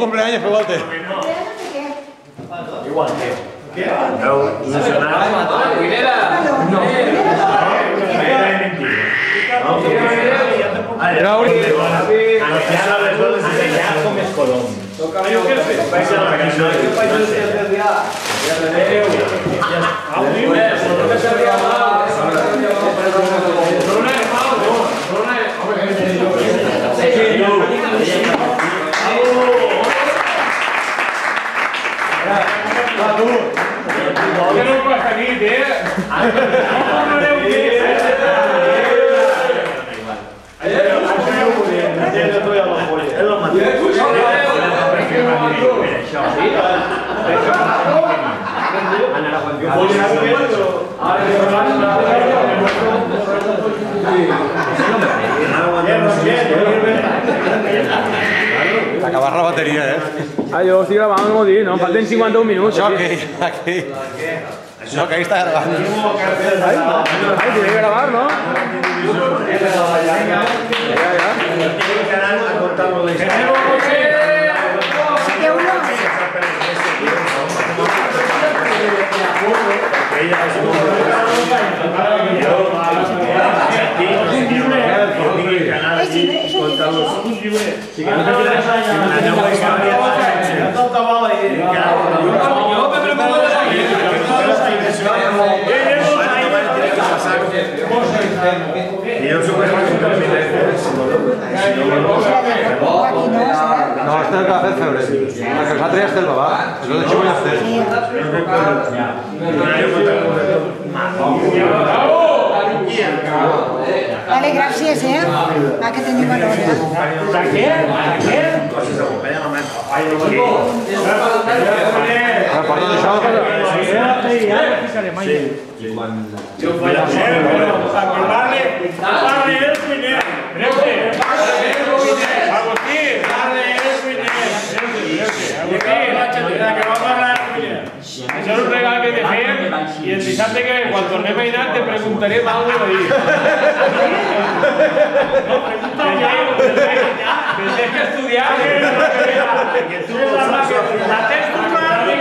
cumpleaños, Pegote. Igual que. ¿Qué? Acabar la bateria, eh? Ah, jo estic gravant, no m'ho digui, no? Em falten 51 minuts. Això aquí. Això que ahí està gravant. Ai, tiene que gravar, no? No, este és el que va fer el febrer. El que nosaltres ja estem va. Això de xivo ja estem. Vale, gràcies, Va que teniu valor, Porta d'això. Això és un regal que te fem i el dissabte que quan tornem a dinar te preguntarem alguna cosa d'ahir. No, pregunta-ho ja, tens que estudiar. La tens tocada no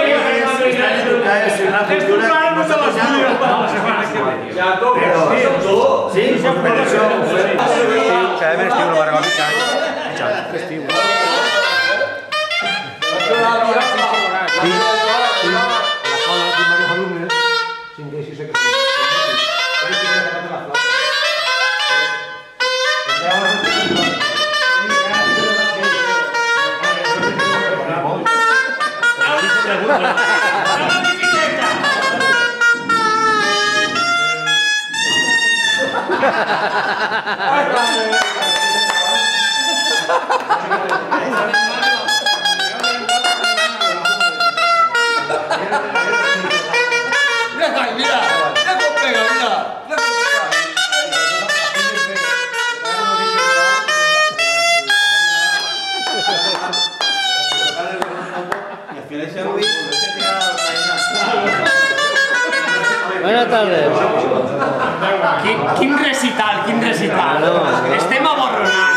te l'estudio. Ja toca. Sí, això per això. Cada mes estiu no va regalar mitjà. Festiu. Buenas tardes. Quin recital, quin recital. Estem aborronats.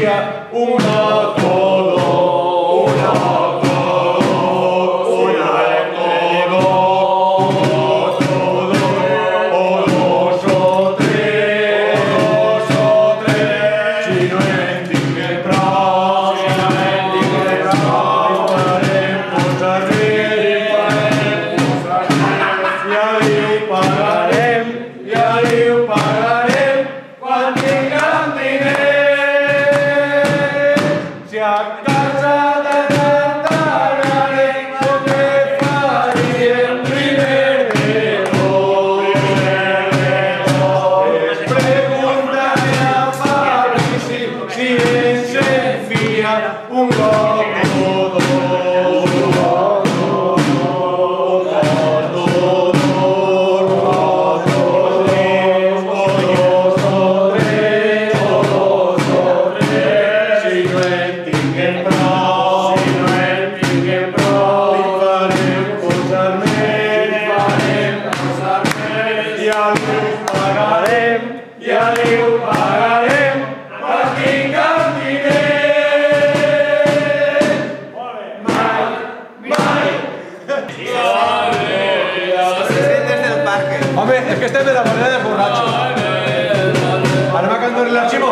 día, uno todo, uno todo, uno todo, o dos o tres, si no entiende el pro, faremos arriba, i ahí pagarem quan tinguem diners. Si a casa de tardarem el que faríem primer de tot és preguntar-li a Fabrici si ens envia un cop o dos. Ja li ho pagarem quan tinguem diners. Mai, mai. Home, es que estem de la manera de borratxo. Anem a cantar l'arxivo.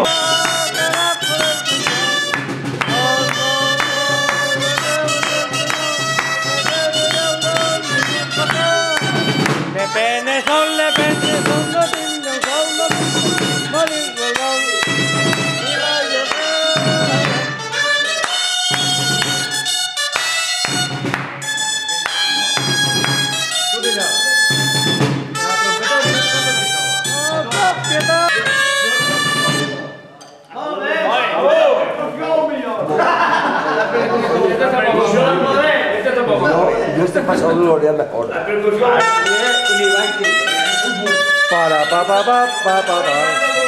Depende, son, no tengo, son, no Yo este pasado lo haría mejor. La percusión Para, pa, pa, pa, pa, pa, pa.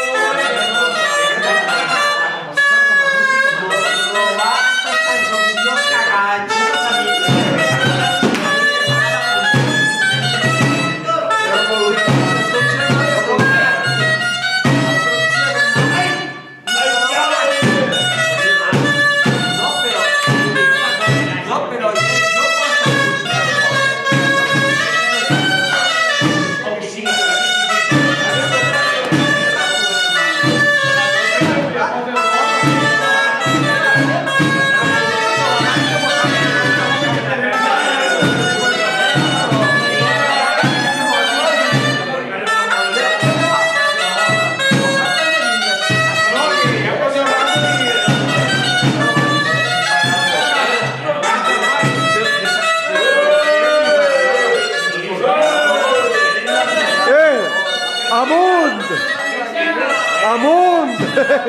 Amunt! Amunt!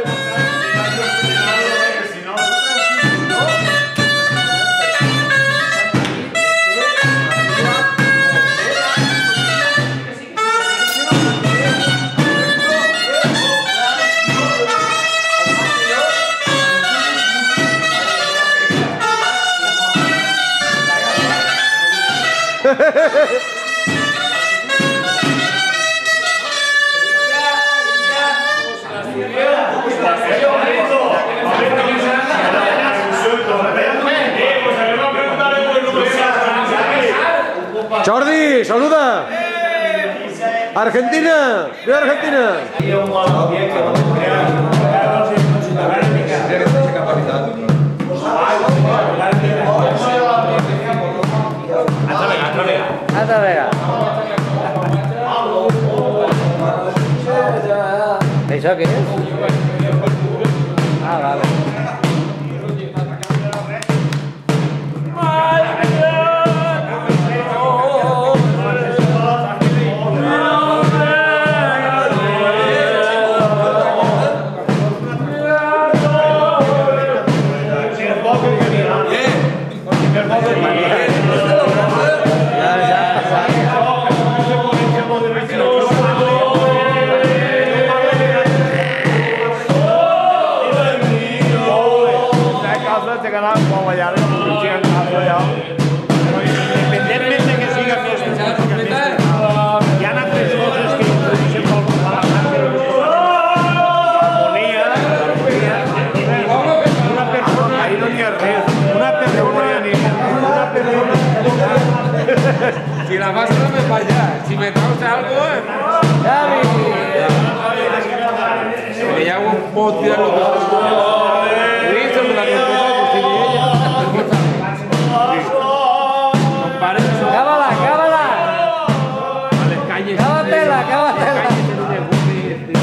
Jordi, saluda. Argentina, viva Argentina. Altra vega. Això què és? Ah, vale. Independentment que siga festa, hi ha altres coses que interessen pel popular, l'harmonia, Si la pasa no me falla. Si me causa algo, me hago un post tirarlo todo. He visto que la completa por si ella. Cábala, cábala. Vale, cállese. Cábatela, cábatela. Cállese, no me guste.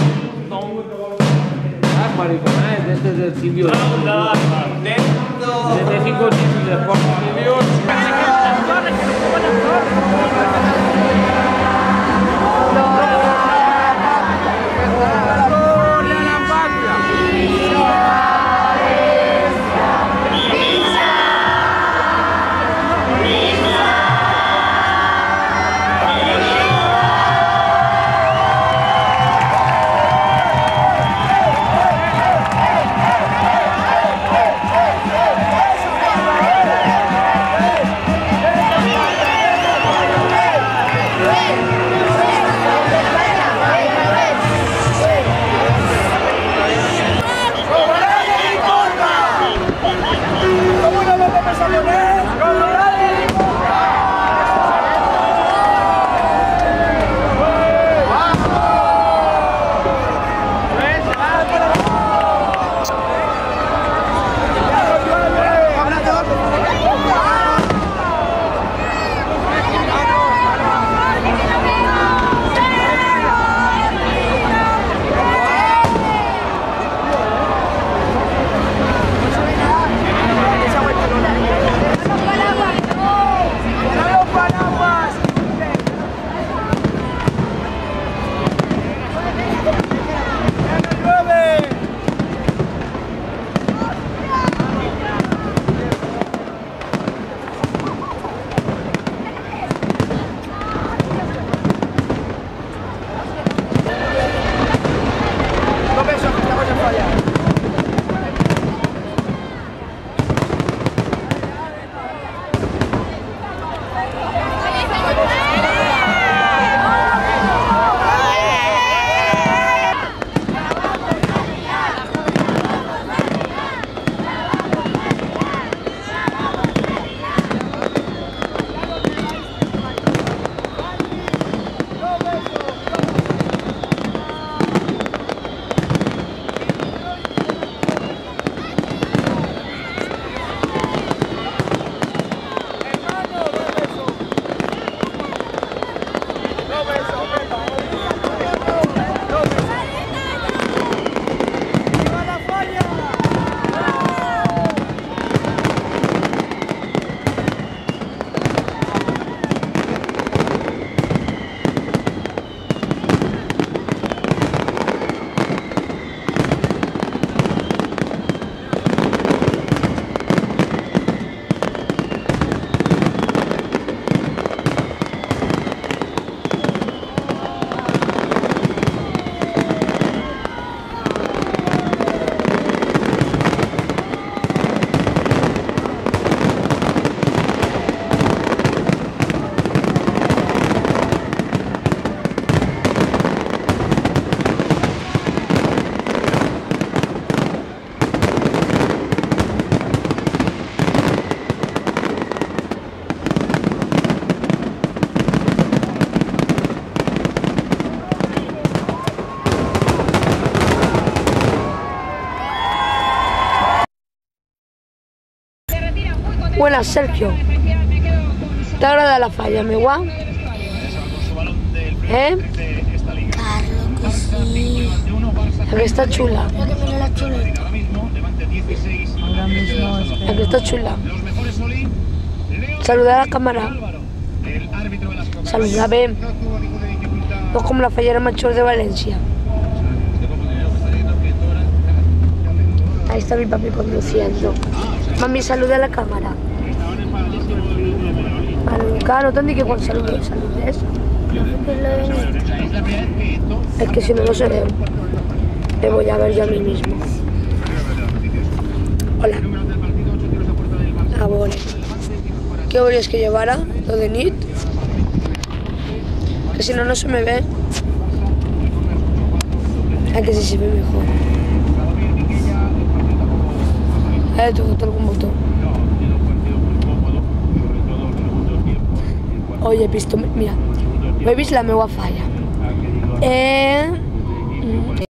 Maricona, este es el simio. Desde 5 tipos de forma. Buenas, Sergio. ¿Te agrada la falla, mi guau? ¿Eh? Claro que sí. La que está chula. Creo que viene la chuleta. La que está chula. Saluda a la cámara. Saluda, ven. No como la fallera mayor de Valencia. Ahí está mi papi conduciendo. Mami, saluda a la cámara. Claro, ¿dónde que cuando saludes? Es que si no, no se ve. Me voy a ver yo a mí mismo. Hola. Ahora. ¿Qué vols que llevara? Lo de nit. Que si no, no se me ve. A que sí se ve mejor. Tu foto algún botón. Hoy he visto, mira, ho he vist la meva falla.